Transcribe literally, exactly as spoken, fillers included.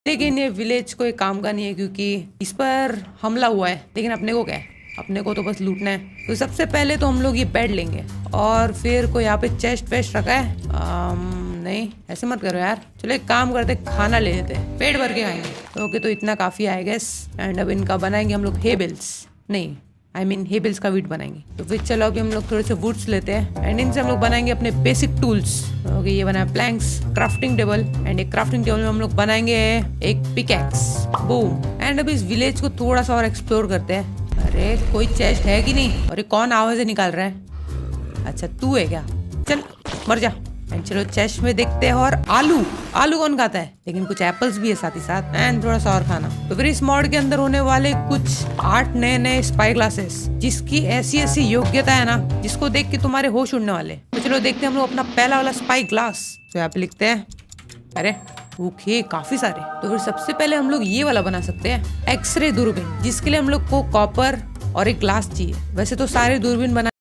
लेकिन ये विलेज कोई काम का नहीं है क्योंकि इस पर हमला हुआ है। लेकिन अपने को क्या है, अपने को तो बस लूटना है। तो सबसे पहले तो हम लोग ये बेड लेंगे और फिर कोई यहाँ पे चेस्ट वेस्ट रखा है। आम, नहीं ऐसे मत करो यार। चलो एक काम करते, खाना ले लेते हैं, पेट भर के खाएंगे। तो ओके, तो इतना काफी आई गेस। एंड अब इनका बनाएंगे हम लोग हेबिल्स, नहीं आई मीन हेबिल्स का वीट बनाएंगे। तो फिर चलो अभी हम लोग थोड़े से वुड्स लेते हैं एंड इनसे हम लोग बनाएंगे अपने बेसिक टूल्स। ओके, ये बना है प्लैंक्स, क्राफ्टिंग टेबल एंड एक क्राफ्टिंग टेबल में हम लोग बनाएंगे एक पिकैक्स, बूम। एंड अभी इस विलेज को थोड़ा सा और एक्सप्लोर करते हैं। अरे कोई चेस्ट है कि नहीं? अरे कौन आवाजें निकाल रहा है? अच्छा तू है क्या? चल मर जा। एंड चलो चेस्ट में देखते हैं। और आलू, आलू कौन खाता है? लेकिन कुछ एप्पल्स भी है साथ ही साथ एंड थोड़ा सा और खाना। तो फिर इस मॉड के अंदर होने वाले कुछ आठ नए नए स्पाई ग्लासेस, जिसकी ऐसी ऐसी योग्यता है ना, जिसको देख के तुम्हारे होश उड़ने वाले। तो चलो देखते हैं हम लोग अपना पहला वाला स्पाई ग्लास। तो यहाँ पे लिखते हैं, अरे ओके काफी सारे। तो फिर सबसे पहले हम लोग ये वाला बना सकते हैं, एक्सरे दूरबीन, जिसके लिए हम लोग को कॉपर और एक ग्लास चाहिए। वैसे तो सारे दूरबीन बना